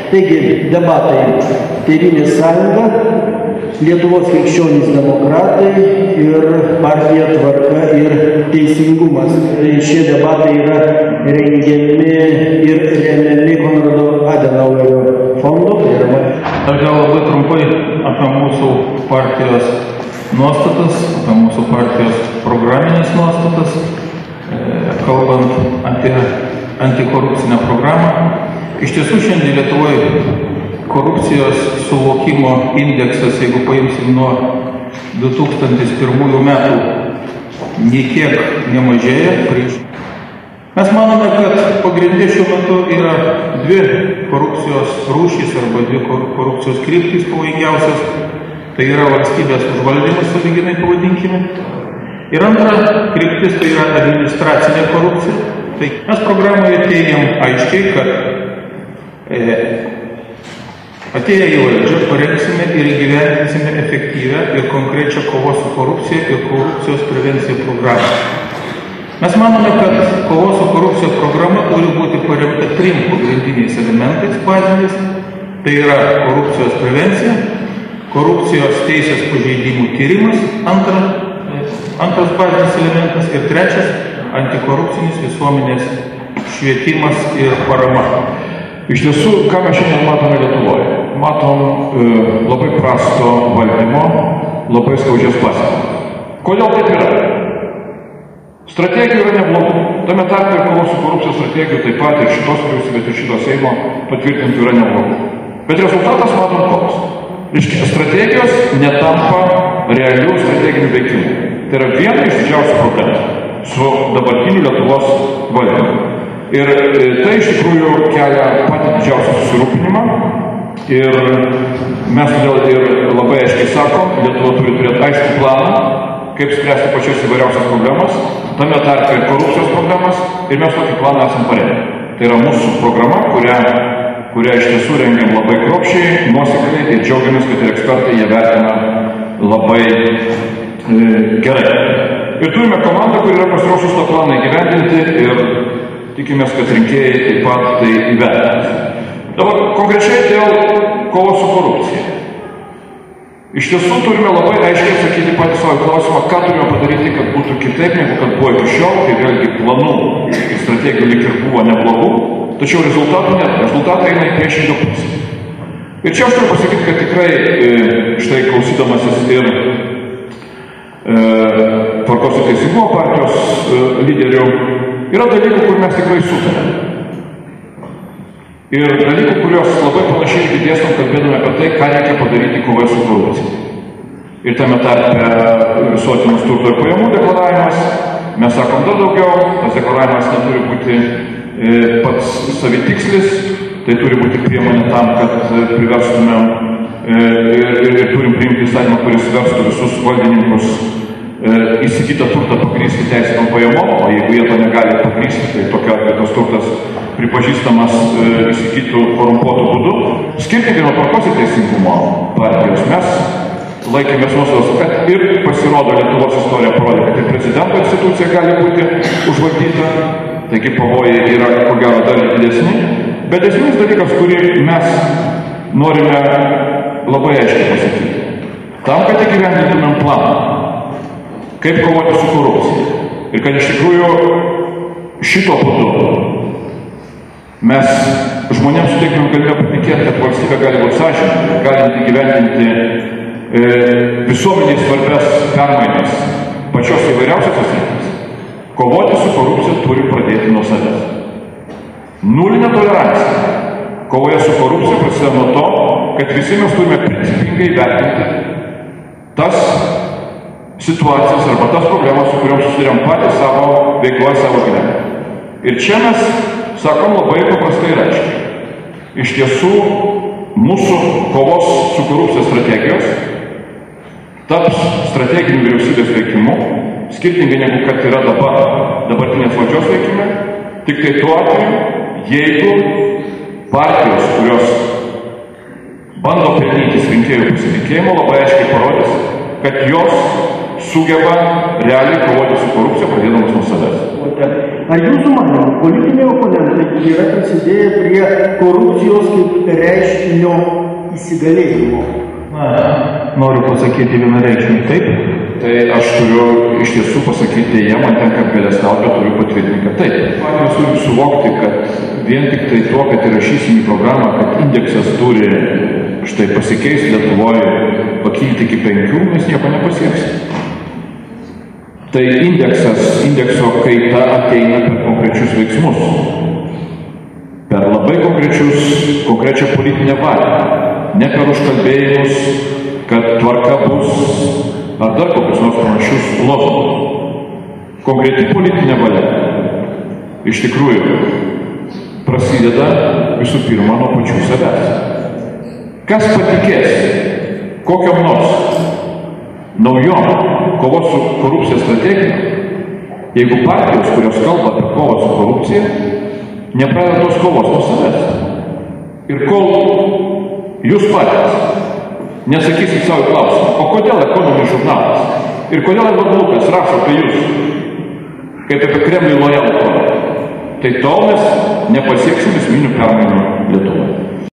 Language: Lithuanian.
Taigi, debatai Tėvynės sąjunga, Lietuvos krikščionys demokratai ir partija Tvarka ir Teisingumas. Šie debatai yra rengiami ir remiami Konrado Adenauerio fondo. Aš gal labai trumpai apie mūsų partijos nuostatas, apie mūsų partijos programinės nuostatas, kalbant apie antikorupcinę programą. Iš tiesų šiandien Lietuvoje korupcijos suvokimo indeksas, jeigu paimsim nuo 2001 metų, nei kiek nemažėja. Mes manome, kad pagrindė šiuo metu yra dvi korupcijos rūšys arba dvi korupcijos kryptys pavojingiausios. Tai yra valstybės užvaldymas, sąlyginai pavadinkime. Ir antra kryptis tai yra administracinė korupcija. Tai mes programoje teigiam aiškiai, kad atėję į valdžią parengsime ir įgyvendinsime efektyvę ir konkrečią kovos su korupcija ir korupcijos prevencija programą. Mes manome, kad kovos su korupcija programa turi būti paremta 3 pagrindiniais elementais baziniais. Tai yra korupcijos prevencija, korupcijos teisės pažeidimų tyrimas, antras bazinis elementas ir trečias antikorupcinis visuomenės švietimas ir parama. Iš tiesų, ką mes šiandien matome Lietuvoje? Matom labai prasto valdymo, labai skaudžias pasekmes. Kodėl taip yra? Strategijų yra neblogų. Tame tarpe ir kovos su korupcijos strategijų taip pat ir šitos vyriausybės ir šito Seimo patvirtintų yra neblogų. Bet rezultatas matom koks. Reiškia, strategijos netampa realių strateginių veikimų. Tai yra viena iš didžiausių problemų su dabartiniu Lietuvos valdymu. Ir tai iš tikrųjų kelia patį didžiausią susirūpinimą. Ir mes todėl ir labai aiškiai sakom, Lietuva turi turėti aiškų planą, kaip spręsti pačias įvairiausias problemas, tame tarpe ir korupcijos problemas, ir mes tokį planą esam parengę. Tai yra mūsų programa, kurią iš tiesų rengiam labai kruopščiai, nuosekliai ir džiaugiamės, kad ir ekspertai ją vertina labai gerai. Ir turime komandą, kuri yra pasiruošus tą planą įgyvendinti ir tikimės, kad rinkėjai taip pat tai įvertins. Dabar konkrečiai dėl kovos su korupcija. Iš tiesų turime labai aiškiai atsakyti patį savo klausimą, ką turime padaryti, kad būtų kitaip, negu kad buvo iki šiol, tai vėlgi planų ir strategijų lyg ir buvo neblogų, tačiau rezultatų net. Rezultatai eina į priešingą pusę. Ir čia aš turiu pasakyti, kad tikrai štai klausydamasis ir Tvarkos ir Teisingumo partijos lyderių, yra dalykų, kur mes tikrai sutarėme. Ir dalykų, kurios labai panašiai didėstam kalbėdami apie tai, ką reikia padaryti kovoje su korupcija. Ir tame tarpe visuotinis turto ir pajamų deklaravimas. Mes sakom dar daugiau, tas deklaravimas neturi būti pats savitikslis, tai turi būti priemonė tam, kad priverstumėm ir turim priimti įstatymą, kuris verstų visus valdininkus įsigytą turtą pagrįsti teisėtom pajamom, o jeigu jie to negali pagrįsti, tai tokiu atveju tas turtas pripažįstamas įsigytų korumpuotų būdų. Skirtingai nuo Tvarkos ir Teisingumo partijos mes laikėmės nuostatos, kad ir pasirodo Lietuvos istorija parodė, kad ir prezidento institucija gali būti užvaldyta, taigi pavojai yra ko gero dar didesni. Bet esminis dalykas, kurį mes norime labai aiškiai pasakyti. Tam, kad įgyvendintumėm planą, kaip kovoti su korupcija. Ir kad iš tikrųjų šito būdu mes žmonėms suteiktumėm galimybę patikėti, kad valstybė gali būti sąžininga, galinti įgyvendinti visuomeniai svarbias permainas pačios įvairiausios srityse. Kovoti su korupcija turi pradėti nuo savęs. Nulinė tolerancija kovoje su korupcija prasideda nuo to, kad visi mes turime principingai vertinti tas situacijas arba tas problemas, su kuriuom susidurėm patys savo veikloje, savo gyvenime. Ir čia mes sakom labai paprastai ir aiškiai. Iš tiesų, mūsų kovos su korupcija strategijos taps strateginiu vyriausybės veikimu, skirtingai negu kad yra dabartinės valdžios veikime, tik tai tuo atveju, jeigu partijos, kurios bando pelnytis rinkėjų pasitikėjimo, labai aiškiai parodys, kad jos sugeba realiai kovoti su korupcija, pradėdamas nuo savęs. Ar jūsų manymu politiniai oponentai yra prisidėję prie korupcijos kaip reiškinio įsigalėjimo? Na, noriu pasakyti vienareikšmiai taip. Tai aš turiu iš tiesų pasakyti, jie man tenka apgailestauti, bet turiu patvirtinti, kad taip. Mes turim suvokti, kad vien tik tai tuo, kad įrašysim į programą, kad indeksas turi štai pasikeisti Lietuvoje, pakilti iki 5, mes nieko nepasieksim. Tai indekso kaita ateina per konkrečius veiksmus. Per labai konkrečią politinę valią. Ne per užkalbėjimus, kad tvarka bus, ar dar kokius nors panašius lozungus. Konkreti politinė valia iš tikrųjų prasideda visų pirma nuo pačių savęs. Kas patikės kokiam nors naujom kovos su korupcija strategija, jeigu partijos, kurios kalba apie kovą su korupcija, nepradeda tos kovos nuo savęs. Ir kol jūs patys nesakysit savo klausimą, o kodėl Ekonominis žurnalas ir kodėl Lukas rašo apie jūs, kaip apie Kremliui lojalų, tai tol mes nepasieksim esminių permainų Lietuvoje.